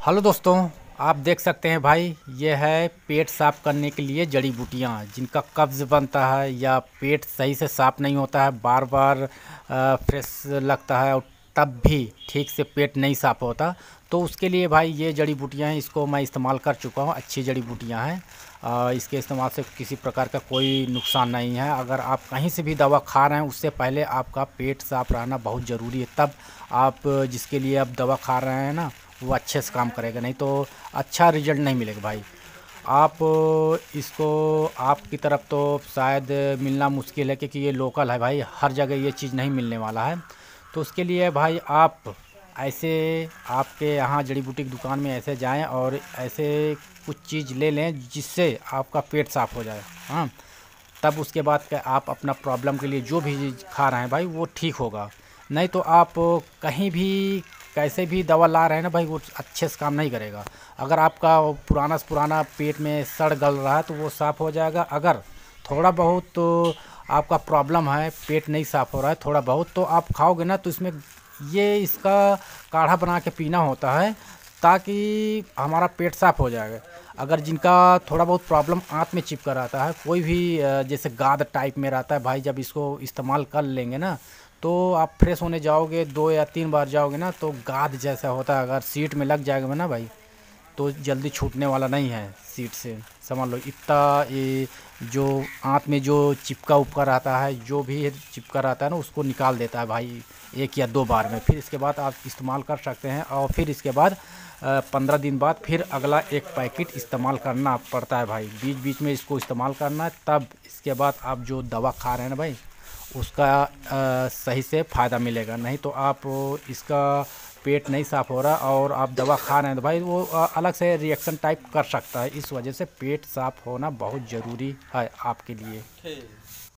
Hello दोस्तों, आप देख सकते हैं भाई, ये है पेट साफ़ करने के लिए जड़ी बूटियाँ जिनका कब्ज़ बनता है या पेट सही से साफ़ नहीं होता है, बार बार फ्रेश लगता है और तब भी ठीक से पेट नहीं साफ़ होता। तो उसके लिए भाई ये जड़ी बूटियाँ हैं, इसको मैं इस्तेमाल कर चुका हूँ। अच्छी जड़ी बूटियाँ हैं। इसके इस्तेमाल से किसी प्रकार का कोई नुकसान नहीं है। अगर आप कहीं से भी दवा खा रहे हैं उससे पहले आपका पेट साफ़ रहना बहुत ज़रूरी है, तब आप जिसके लिए आप दवा खा रहे हैं ना वो अच्छे से काम करेगा, नहीं तो अच्छा रिजल्ट नहीं मिलेगा भाई। आप इसको आपकी तरफ तो शायद मिलना मुश्किल है क्योंकि ये लोकल है भाई, हर जगह ये चीज़ नहीं मिलने वाला है। तो उसके लिए भाई आप ऐसे आपके यहाँ जड़ी बूटी की दुकान में ऐसे जाएं और ऐसे कुछ चीज़ ले लें जिससे आपका पेट साफ़ हो जाए। हाँ, तब उसके बाद के आप अपना प्रॉब्लम के लिए जो भी चीज़ खा रहे हैं भाई वो ठीक होगा। नहीं तो आप कहीं भी कैसे भी दवा ला रहे हैं ना भाई, वो अच्छे से काम नहीं करेगा। अगर आपका पुराना से पुराना पेट में सड़ गल रहा है तो वो साफ़ हो जाएगा। अगर थोड़ा बहुत तो आपका प्रॉब्लम है, पेट नहीं साफ़ हो रहा है थोड़ा बहुत, तो आप खाओगे ना तो इसमें ये इसका काढ़ा बना के पीना होता है ताकि हमारा पेट साफ़ हो जाएगा। अगर जिनका थोड़ा बहुत प्रॉब्लम आँत में चिपका रहता है, कोई भी जैसे गाद टाइप में रहता है भाई, जब इसको इस्तेमाल कर लेंगे ना तो आप फ्रेश होने जाओगे, 2 या 3 बार जाओगे ना तो गाद जैसा होता है। अगर सीट में लग जाएगा ना भाई तो जल्दी छूटने वाला नहीं है सीट से, समझ लो। इतना ये जो आँत में जो चिपका उपका रहता है, जो भी चिपका रहता है ना, उसको निकाल देता है भाई 1 या 2 बार में। फिर इसके बाद आप इस्तेमाल कर सकते हैं और फिर इसके बाद 15 दिन बाद फिर अगला एक पैकेट इस्तेमाल करना पड़ता है भाई। बीच बीच में इसको इस्तेमाल करना है, तब इसके बाद आप जो दवा खा रहे हैं ना भाई उसका सही से फ़ायदा मिलेगा। नहीं तो आप इसका पेट नहीं साफ़ हो रहा और आप दवा खा रहे हैं तो भाई वो अलग से रिएक्शन टाइप कर सकता है। इस वजह से पेट साफ़ होना बहुत ज़रूरी है आपके लिए।